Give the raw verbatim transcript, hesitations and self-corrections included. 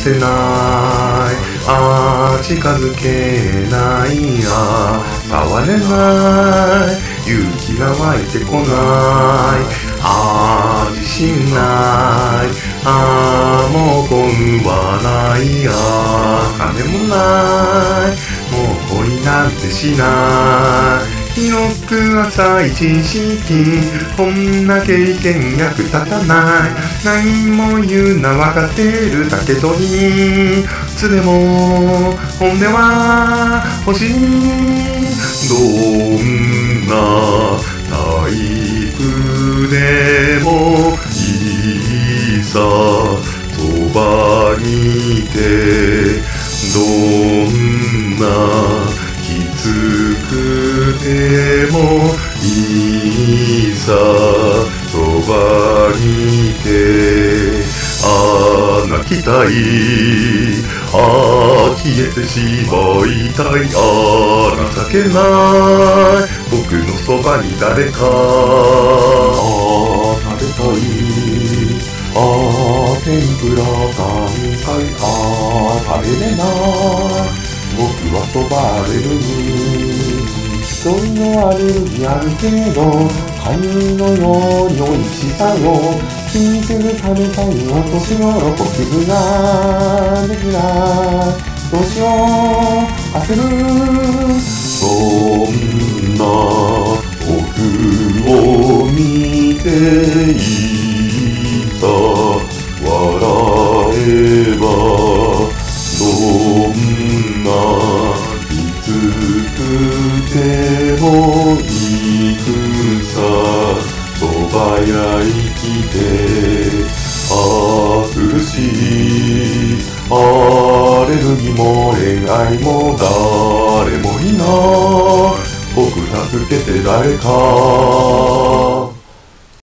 せないあー近づけないあー触れない勇気が湧いてこないあー自信ないあーもう恋はないあー金もないもう恋なんてしない広く浅い知識こんな経験役立たない何も言うな分かってるだけどいつでも本音は欲しいどんなタイプでもいいさそばにいてどんなきつくてもいいさそばにいてああ泣きたいああ消えてしまいたいああ情けない僕のそばに誰かああ食べたいああ天ぷら関西ああ食べれない僕はそばアレルギー一人のアレルギーあるけどカニのように美味しさを気にせず食べたいお年頃気分ができないどうしよう焦るそんな僕を見ていいさ笑えばどんなきつくてもいくさそばや生きてああ苦しいアレルギーも恋愛も誰もいない僕助けて誰か